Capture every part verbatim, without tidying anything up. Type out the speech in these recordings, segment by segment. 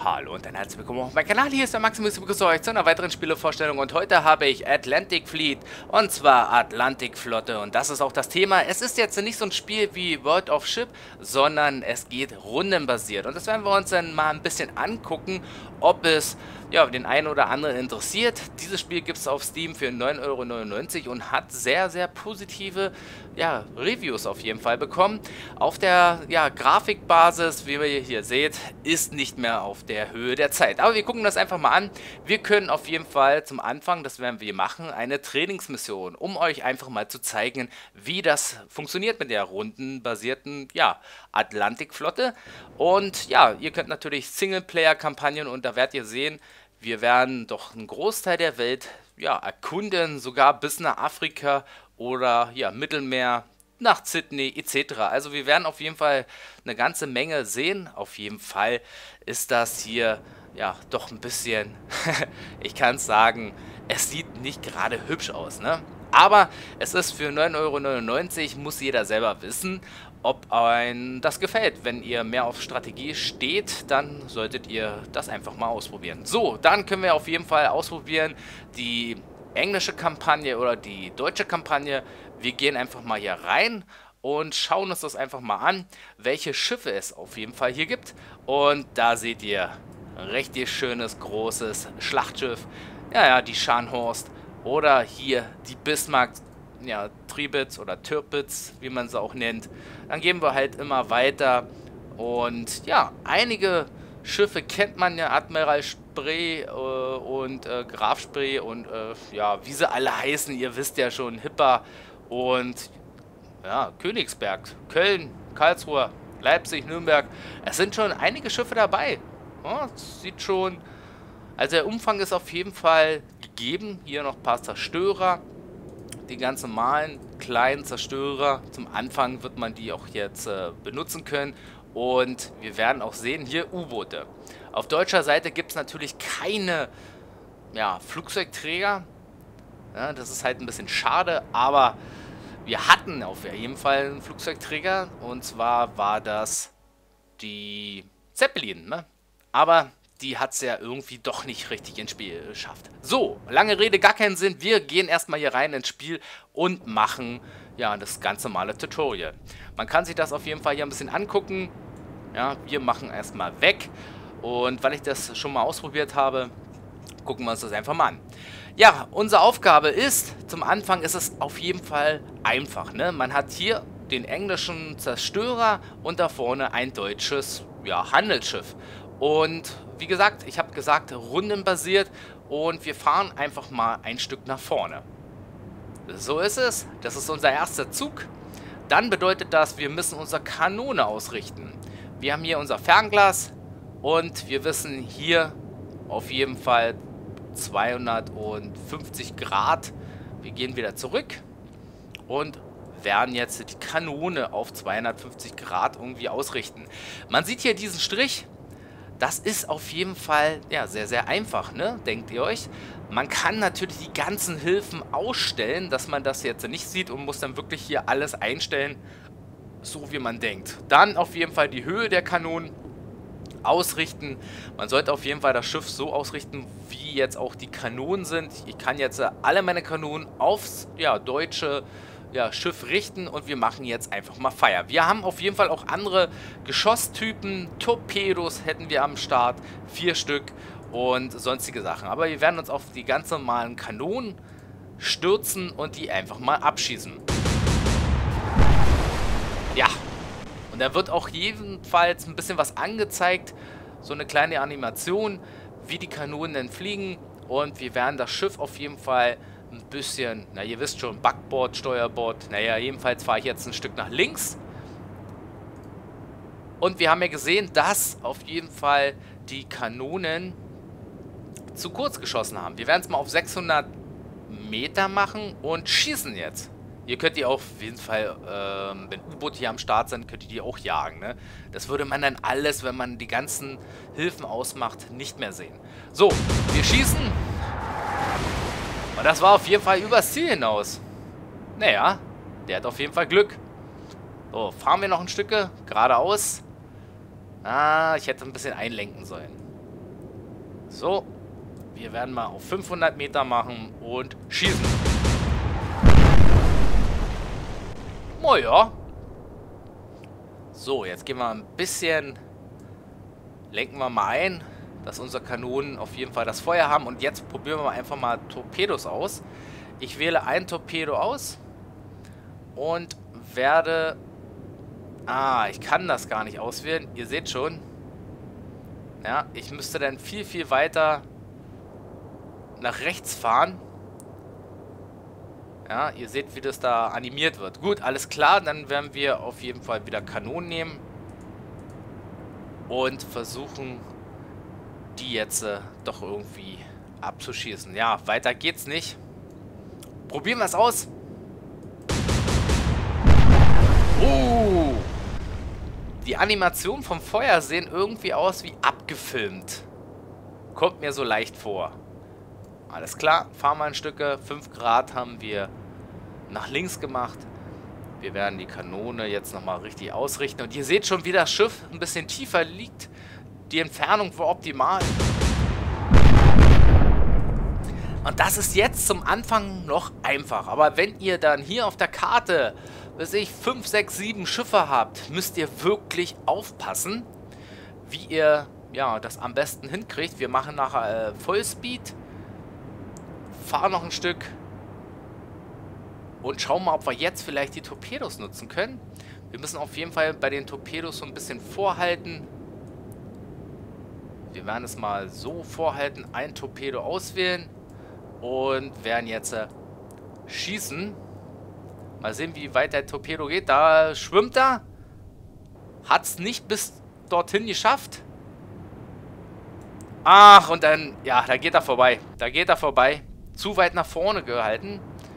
Hallo und ein herzlich willkommen auf meinem Kanal. Hier ist der Maximus, ich begrüße euch zu einer weiteren Spielevorstellung und heute habe ich Atlantic Fleet und zwar Atlantikflotte und das ist auch das Thema. Es ist jetzt nicht so ein Spiel wie World of Ship, sondern es geht rundenbasiert und das werden wir uns dann mal ein bisschen angucken, ob es ja den einen oder anderen interessiert. Dieses Spiel gibt es auf Steam für neun Euro neunundneunzig und hat sehr, sehr positive ja, Reviews auf jeden Fall bekommen. Auf der ja, Grafikbasis, wie ihr hier seht, ist nicht mehr auf der Höhe der Zeit. Aber wir gucken das einfach mal an. Wir können auf jeden Fall zum Anfang, das werden wir machen, eine Trainingsmission, um euch einfach mal zu zeigen, wie das funktioniert mit der rundenbasierten ja, Atlantikflotte. Und ja, ihr könnt natürlich Singleplayer-Kampagnen und da werdet ihr sehen, wir werden doch einen Großteil der Welt ja, erkunden, sogar bis nach Afrika oder ja, Mittelmeer, nach Sydney et cetera. Also wir werden auf jeden Fall eine ganze Menge sehen. Auf jeden Fall ist das hier ja doch ein bisschen, ich kann es sagen, es sieht nicht gerade hübsch aus, ne? Aber es ist für neun Euro neunundneunzig, muss jeder selber wissen, ob ein das gefällt. Wenn ihr mehr auf Strategie steht, dann solltet ihr das einfach mal ausprobieren. So, dann können wir auf jeden Fall ausprobieren die englische Kampagne oder die deutsche Kampagne. Wir gehen einfach mal hier rein und schauen uns das einfach mal an, welche Schiffe es auf jeden Fall hier gibt. Und da seht ihr ein richtig schönes, großes Schlachtschiff. Ja, ja, die Scharnhorst. Oder hier die Bismarck, ja, Tribitz oder Tirpitz, wie man sie auch nennt. Dann gehen wir halt immer weiter. Und ja, einige Schiffe kennt man ja, Admiral Spree äh, und äh, Graf Spree und äh, ja, wie sie alle heißen, ihr wisst ja schon, Hipper und ja, Königsberg, Köln, Karlsruhe, Leipzig, Nürnberg. Es sind schon einige Schiffe dabei. Ja, sieht schon, also der Umfang ist auf jeden Fall gegeben. Hier noch ein paar Zerstörer, die ganz normalen kleinen Zerstörer. Zum Anfang wird man die auch jetzt äh, benutzen können. Und wir werden auch sehen, hier U-Boote. Auf deutscher Seite gibt es natürlich keine ja, Flugzeugträger. Ja, das ist halt ein bisschen schade, aber wir hatten auf jeden Fall einen Flugzeugträger. Und zwar war das die Zeppelin, ne? Aber die hat es ja irgendwie doch nicht richtig ins Spiel geschafft. So, lange Rede, gar keinen Sinn. Wir gehen erstmal hier rein ins Spiel und machen ja das ganz normale Tutorial. Man kann sich das auf jeden Fall hier ein bisschen angucken. Ja, wir machen erstmal weg. Und weil ich das schon mal ausprobiert habe, gucken wir uns das einfach mal an. Ja, unsere Aufgabe ist, zum Anfang ist es auf jeden Fall einfach, ne? Man hat hier den englischen Zerstörer und da vorne ein deutsches ja, Handelsschiff. Und wie gesagt, ich habe gesagt, rundenbasiert und wir fahren einfach mal ein Stück nach vorne. So ist es. Das ist unser erster Zug. Dann bedeutet das, wir müssen unsere Kanone ausrichten. Wir haben hier unser Fernglas und wir wissen hier auf jeden Fall zweihundertfünfzig Grad. Wir gehen wieder zurück und werden jetzt die Kanone auf zweihundertfünfzig Grad irgendwie ausrichten. Man sieht hier diesen Strich. Das ist auf jeden Fall ja, sehr, sehr einfach, ne? Denkt ihr euch? Man kann natürlich die ganzen Hilfen ausstellen, dass man das jetzt nicht sieht und muss dann wirklich hier alles einstellen, so wie man denkt. Dann auf jeden Fall die Höhe der Kanonen ausrichten. Man sollte auf jeden Fall das Schiff so ausrichten, wie jetzt auch die Kanonen sind. Ich kann jetzt alle meine Kanonen aufs ja, deutsche ja, Schiff richten und wir machen jetzt einfach mal Feuer. Wir haben auf jeden Fall auch andere Geschosstypen, Torpedos hätten wir am Start, vier Stück und sonstige Sachen. Aber wir werden uns auf die ganz normalen Kanonen stürzen und die einfach mal abschießen. Ja, und da wird auch jedenfalls ein bisschen was angezeigt, so eine kleine Animation, wie die Kanonen denn fliegen und wir werden das Schiff auf jeden Fall ein bisschen, na ihr wisst schon, Backbord, Steuerbord, naja, jedenfalls fahre ich jetzt ein Stück nach links. Und wir haben ja gesehen, dass auf jeden Fall die Kanonen zu kurz geschossen haben. Wir werden es mal auf sechshundert Meter machen und schießen jetzt. Ihr könnt die auch auf jeden Fall, ähm, wenn U-Boote hier am Start sind, könnt ihr die auch jagen, ne? Das würde man dann alles, wenn man die ganzen Hilfen ausmacht, nicht mehr sehen. So, wir schießen. Und das war auf jeden Fall übers Ziel hinaus. Naja, der hat auf jeden Fall Glück. So, fahren wir noch ein Stück geradeaus. Ah, ich hätte ein bisschen einlenken sollen. So. Wir werden mal auf fünfhundert Meter machen und schießen. Oh ja. So, jetzt gehen wir ein bisschen... Lenken wir mal ein, dass unsere Kanonen auf jeden Fall das Feuer haben. Und jetzt probieren wir einfach mal Torpedos aus. Ich wähle ein Torpedo aus. Und werde... Ah, ich kann das gar nicht auswählen. Ihr seht schon. Ja, ich müsste dann viel, viel weiter nach rechts fahren. Ja, ihr seht, wie das da animiert wird. Gut, alles klar. Dann werden wir auf jeden Fall wieder Kanonen nehmen. Und versuchen, die jetzt äh, doch irgendwie abzuschießen. Ja, weiter geht's nicht. Probieren wir es aus. Oh! Die Animationen vom Feuer sehen irgendwie aus wie abgefilmt. Kommt mir so leicht vor. Alles klar, fahren wir ein Stücke. fünf Grad haben wir nach links gemacht. Wir werden die Kanone jetzt nochmal richtig ausrichten. Und ihr seht schon, wie das Schiff ein bisschen tiefer liegt. Die Entfernung war optimal. Und das ist jetzt zum Anfang noch einfach. Aber wenn ihr dann hier auf der Karte, weiß ich, fünf, sechs, sieben Schiffe habt, müsst ihr wirklich aufpassen, wie ihr ja, das am besten hinkriegt. Wir machen nachher äh, Vollspeed. Fahren noch ein Stück. Und schauen mal, ob wir jetzt vielleicht die Torpedos nutzen können. Wir müssen auf jeden Fall bei den Torpedos so ein bisschen vorhalten. Wir werden es mal so vorhalten. Ein Torpedo auswählen. Und werden jetzt äh, schießen. Mal sehen, wie weit der Torpedo geht. Da schwimmt er. Hat es nicht bis dorthin geschafft. Ach, und dann, ja, da geht er vorbei. Da geht er vorbei. Zu weit nach vorne gehalten.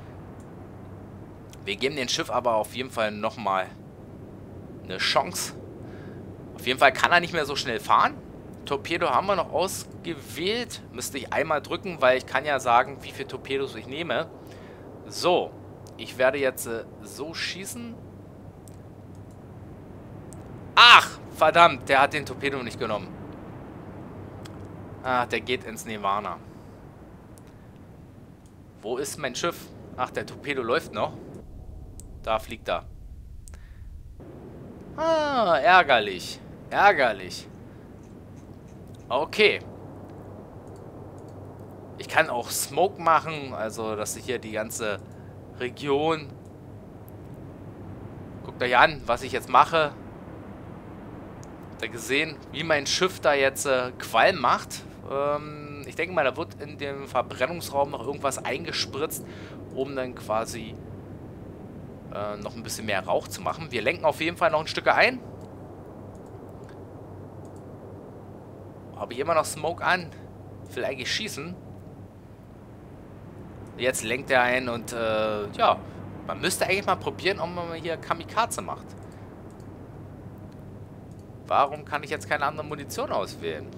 Wir geben dem Schiff aber auf jeden Fall nochmal eine Chance. Auf jeden Fall kann er nicht mehr so schnell fahren. Torpedo haben wir noch ausgewählt. Müsste ich einmal drücken, weil ich kann ja sagen, wie viele Torpedos ich nehme. So, ich werde jetzt äh, so schießen. Ach, verdammt, der hat den Torpedo nicht genommen. Ach, der geht ins Nirvana. Wo ist mein Schiff? Ach, der Torpedo läuft noch. Da fliegt er. Ah, ärgerlich. Ärgerlich. Okay. Ich kann auch Smoke machen, also dass ich hier die ganze Region... Guckt euch an, was ich jetzt mache. Habt ihr gesehen, wie mein Schiff da jetzt äh, Qualm macht? Ähm, ich denke mal, da wird in dem Verbrennungsraum noch irgendwas eingespritzt, um dann quasi äh, noch ein bisschen mehr Rauch zu machen. Wir lenken auf jeden Fall noch ein Stück ein. Habe ich immer noch Smoke an? Ich will eigentlich schießen. Jetzt lenkt er ein und äh, ja, man müsste eigentlich mal probieren, ob man hier Kamikaze macht. Warum kann ich jetzt keine andere Munition auswählen?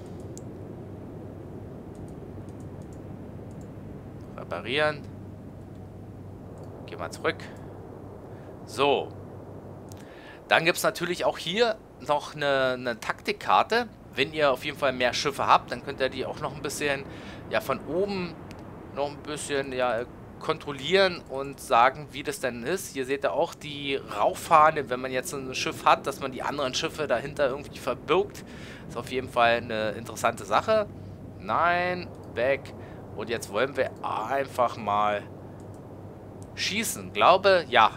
Reparieren. Gehen wir zurück. So. Dann gibt es natürlich auch hier noch eine, eine Taktikkarte. Wenn ihr auf jeden Fall mehr Schiffe habt, dann könnt ihr die auch noch ein bisschen, ja, von oben noch ein bisschen, ja, kontrollieren und sagen, wie das denn ist. Hier seht ihr auch die Rauchfahne, wenn man jetzt ein Schiff hat, dass man die anderen Schiffe dahinter irgendwie verbirgt. Ist auf jeden Fall eine interessante Sache. Nein, weg. Und jetzt wollen wir einfach mal schießen. Glaube, ja.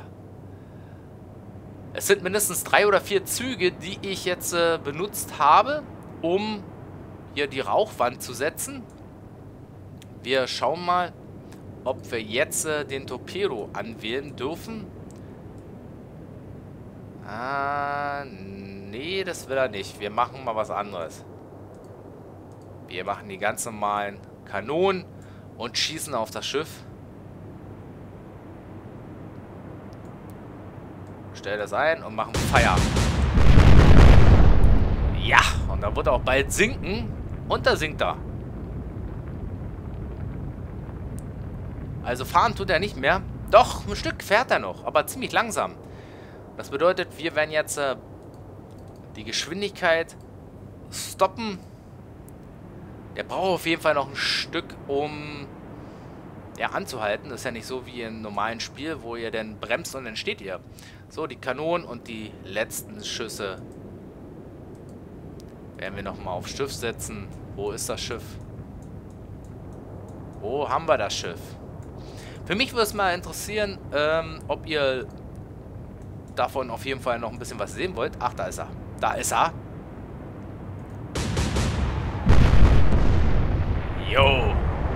Es sind mindestens drei oder vier Züge, die ich jetzt äh, benutzt habe, um hier die Rauchwand zu setzen. Wir schauen mal, ob wir jetzt äh, den Torpedo anwählen dürfen. Ah, nee, das will er nicht. Wir machen mal was anderes. Wir machen die ganz normalen Kanonen und schießen auf das Schiff. Stell das ein und machen Feuer. Ja, und da wird er auch bald sinken. Und da sinkt er. Also fahren tut er nicht mehr. Doch, ein Stück fährt er noch, aber ziemlich langsam. Das bedeutet, wir werden jetzt äh, die Geschwindigkeit stoppen. Der braucht auf jeden Fall noch ein Stück, um ja, anzuhalten. Das ist ja nicht so wie im normalen Spiel, wo ihr dann bremst und dann steht ihr. So, die Kanonen und die letzten Schüsse werden wir nochmal aufs Schiff setzen. Wo ist das Schiff? Wo haben wir das Schiff? Für mich würde es mal interessieren, ähm, ob ihr davon auf jeden Fall noch ein bisschen was sehen wollt. Ach, da ist er. Da ist er. Jo.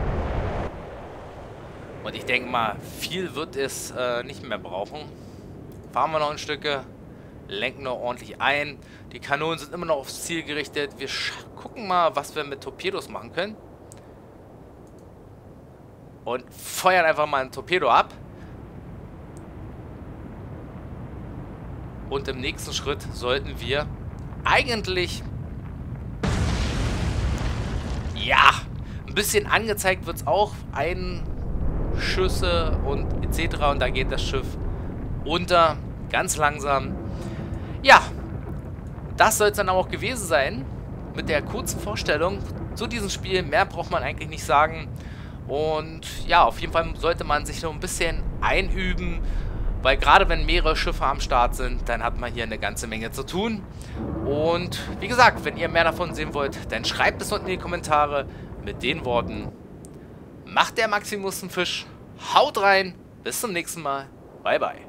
Und ich denke mal, viel wird es äh, nicht mehr brauchen. Fahren wir noch ein Stücke, lenken noch ordentlich ein. Die Kanonen sind immer noch aufs Ziel gerichtet. Wir gucken mal, was wir mit Torpedos machen können. Und feuern einfach mal ein Torpedo ab. Und im nächsten Schritt sollten wir eigentlich... Ja, ein bisschen angezeigt wird es auch. Einschüsse und et cetera. Und da geht das Schiff unter. Ganz langsam. Ja, das soll es dann auch gewesen sein. Mit der kurzen Vorstellung zu diesem Spiel. Mehr braucht man eigentlich nicht sagen. Und ja, auf jeden Fall sollte man sich noch ein bisschen einüben, weil gerade wenn mehrere Schiffe am Start sind, dann hat man hier eine ganze Menge zu tun. Und wie gesagt, wenn ihr mehr davon sehen wollt, dann schreibt es unten in die Kommentare mit den Worten: Macht der Maximus einen Fisch, haut rein, bis zum nächsten Mal, bye bye.